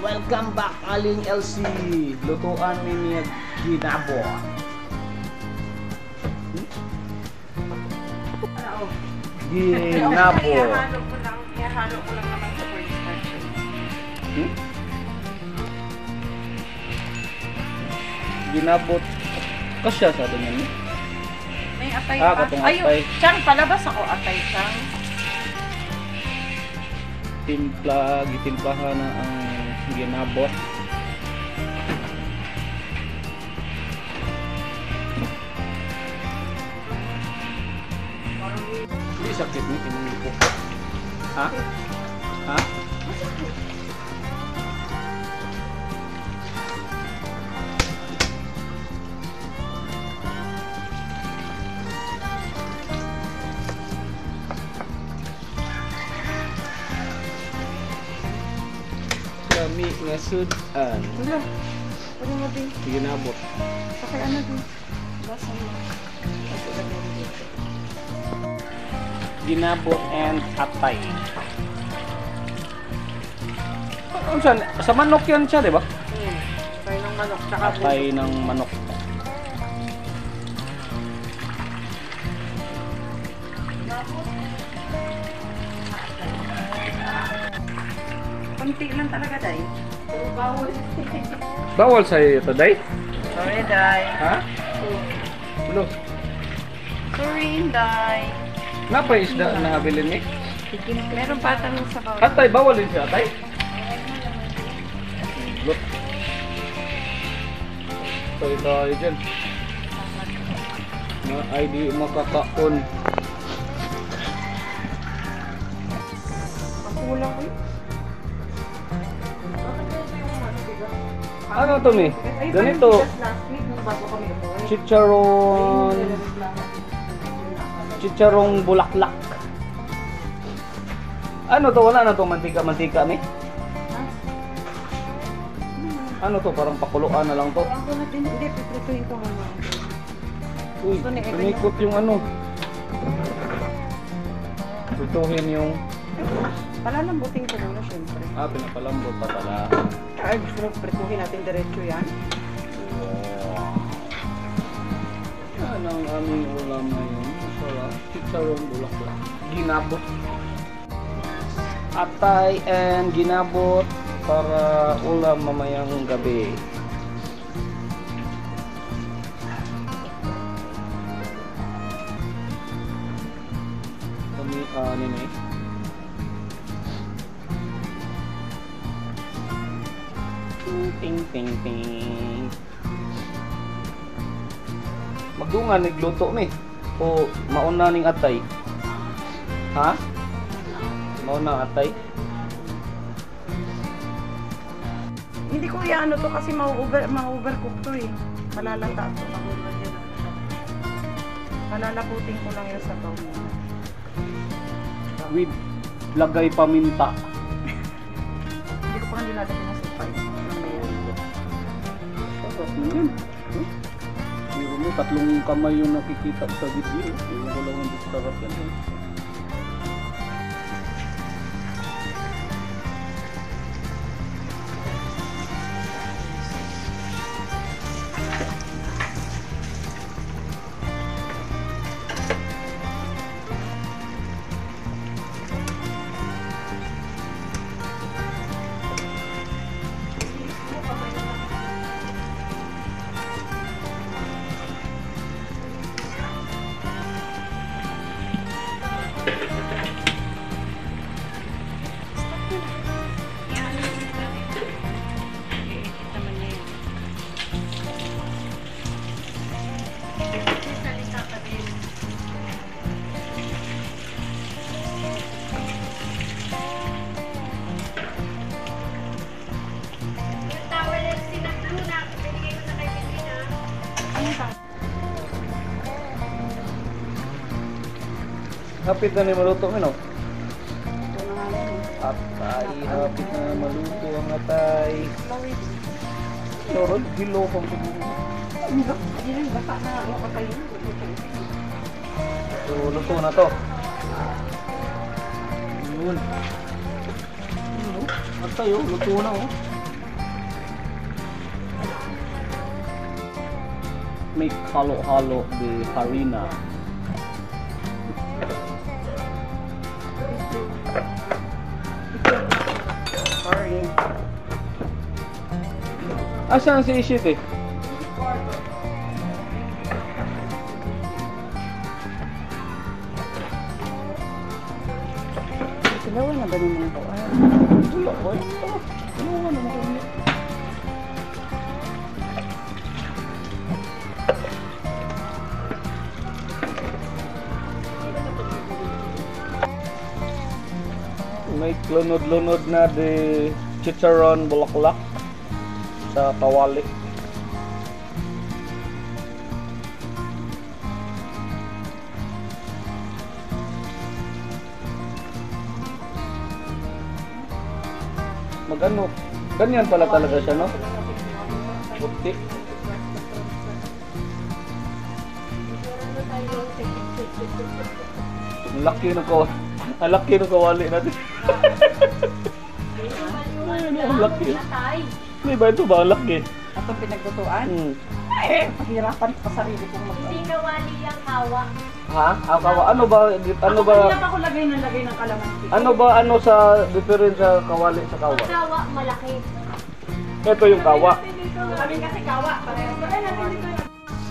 Welcome back Aling LC. Lutuan ni ginabot. Ginabot. Ihalo ko lang naman sa cornstarch. Ginabot. Kasya sa atin yan. May atay Ah, pa. katong Ayun, atay. Chang, palabas ako atay, Chang. Gitimplahan na ang ginabot. Hindi sakit ni tinulo ko. Ha? Ha? Kami nga sudan. Wala. Pwede mo din. Ginabot. Sakay ano din. Basa mo. Ginabot and atay. Ano siya? Sa manok yan siya, di ba? Atay ng manok. Tsaka Atay ng manok. konti lang talaga, Day. Puro bawal. Bawal sa'yo ito, Day? Sorry, Day. Ha? Ulo. Sorry, Day. Napa isda na nabilin ni? Meron pa tanong sa bawal. Atay, bawal din siya, atay? Look. Sorry tayo dyan. Na ay di makakaon. Kulang ko. Ano to, Mi? Ganito. Chicharon. Chicharong bulaklak. Ano to? Wala na to mantika-mantika, Mi? Ano to? Parang pakuluan na lang to. Ako na din. Hindi, piprituhin ko muna. Uy, umikot yung ano. Tutuhin yung... Palalambutin ko muna, syempre. Pinapalambot pa pala. Ay, gusto mo prituhin natin diretso yan? Yan ang aming ulam ngayon. Masarap. Chicharong bulaklak. Ginabot. Atay and ginabot para ulam mamayang gabi. Kami, nini. Ting ting ting. Magdungan nagluto mi. O mauna ning atay. Ha? Mauna atay. Hindi ko ano to kasi ma-overcook to eh. Malalata to. Malalaputin ko lang yung sabaw mo. With lagay paminta. Hindi ko pa nga nilalagay ng supay. Sarap na yun. Pero mo, tatlong kamay yung nakikita sa video. Yung ko lang ang sarap yan. Hapit na ni maluto no? Atay, hapit na maluto ang atay. Lorod, gilo kong siguro. Hindi na, baka na ako kayo. So, luto na to. Yun. Atay oh, luto na oh. make halo-halo the harina. Sorry. Asan si Ishit eh? Silawan na ba ng mga kuwan? Wala ko eh. Ano nga naman kami? May lunod-lunod na di chicharon bulaklak sa kawali. Magano? Ganyan pala talaga siya, no? Puti. Ang laki ng kawali. Ang laki ng kawali natin. Ay, ang laki. May ba ito ba? Ang laki. Atong pinaglutuan? Hmm. Pahirapan pa sarili kong Hindi kawali ang hawa. Ha? Ano ba? Ano ba? Kanina pa ako lagay ng kalamansi. Ano ba ano sa difference sa kawali sa kawa? Ang hawa, malaki. Ito yung kawa. Kami kasi kawa. Parehas na.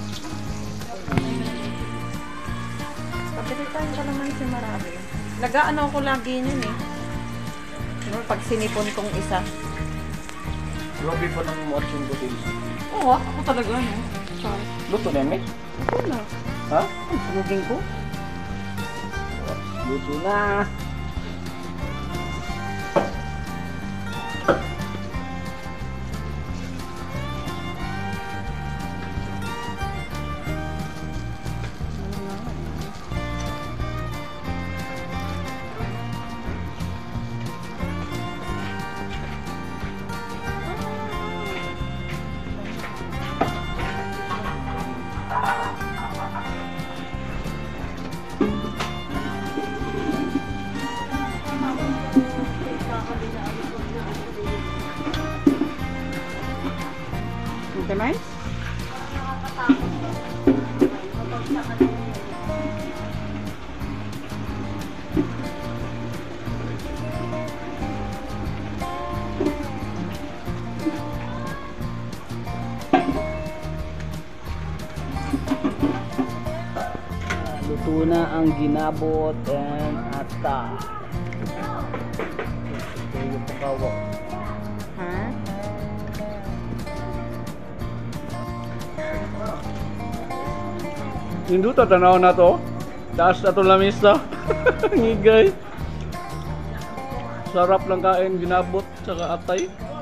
Kapit tayo kalamansi marami. Nag-ano ako lagi niyan eh. Ano, pag sinipon kong isa. Grabe pa ng watching ko din. Oo, ako talaga no. Sorry. Luto na may? Ako na. Ha? Ang sunugin ko. Luto na. Okay, nice? Luto na ang ginabot and ata. Ito yung pakawa. Ha? Hindi ta tanaw na to. Taas na to lamisa. Ngigay. Sarap lang kain ginabot saka atay.